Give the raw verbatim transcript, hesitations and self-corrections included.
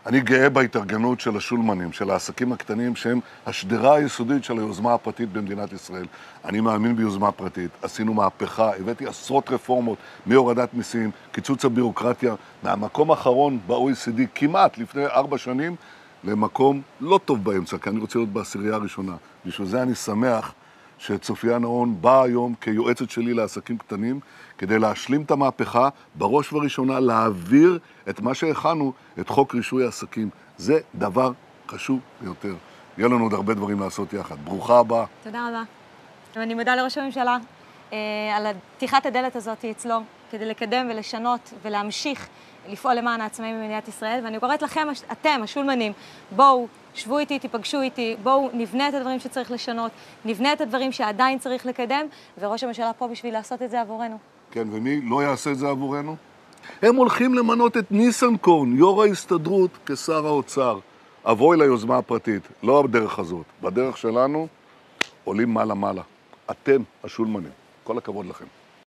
אני גאה בהתארגנות של השולמנים, של העסקים הקטנים, שהם השדרה היסודית של היוזמה הפרטית במדינת ישראל. אני מאמין ביוזמה פרטית, עשינו מהפכה, הבאתי עשרות רפורמות מהורדת מיסים, קיצוץ הבירוקרטיה, מהמקום האחרון ב-או אי סי די כמעט לפני ארבע שנים, למקום לא טוב באמצע, כי אני רוצה להיות בעשירייה הראשונה. בשביל זה אני שמח שצופיה נהון באה היום כיועצת שלי לעסקים קטנים, כדי להשלים את המהפכה, בראש וראשונה להעביר את מה שהכנו, את חוק רישוי העסקים. זה דבר חשוב ביותר. יהיה לנו עוד הרבה דברים לעשות יחד. ברוכה הבאה. תודה רבה. ואני מודה לראש הממשלה אה, על פתיחת הדלת הזאת אצלו, כדי לקדם ולשנות ולהמשיך לפעול למען העצמאים במדינת ישראל. ואני קוראת לכם, אתם, השולמנים, בואו, שבו איתי, תיפגשו איתי, בואו נבנה את הדברים שצריך לשנות, נבנה את הדברים שעדיין צריך לקדם, וראש הממשלה פה בשביל לעשות את זה עבורנו. כן, ומי לא יעשה את זה עבורנו? הם הולכים למנות את ניסנקורן, יו"ר ההסתדרות, כשר האוצר. אבוי ליוזמה הפרטית, לא בדרך הזאת. בדרך שלנו עולים מעלה-מעלה. אתם, השולמנים. כל הכבוד לכם.